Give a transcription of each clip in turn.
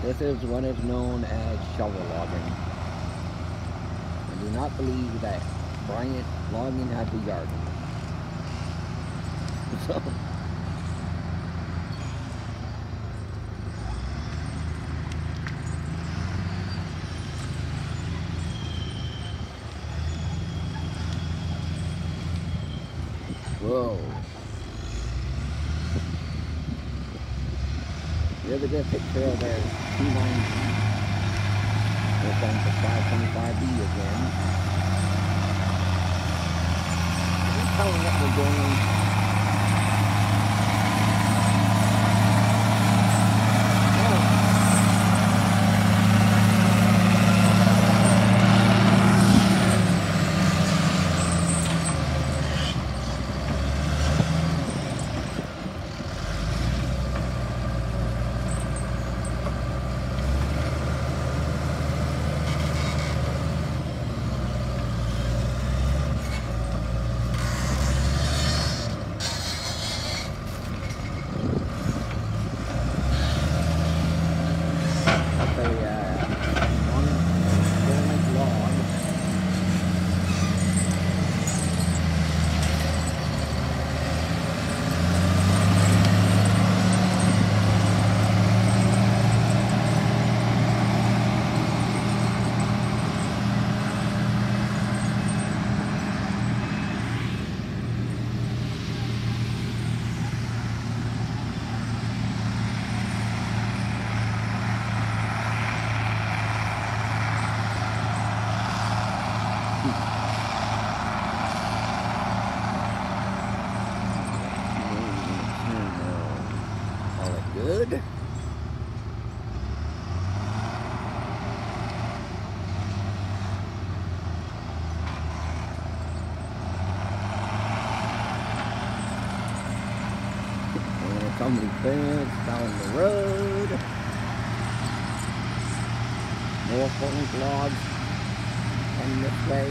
This is what is known as shovel logging. I do not believe that Bryant Logging has a yard. So, whoa. Here's a good picture of their T9. We're going to 525B again. I'm telling what we're doing. Good. Somebody fence down the road. More furnace logs coming this way.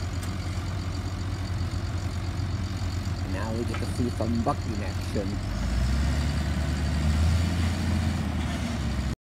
We get to see some bucking action.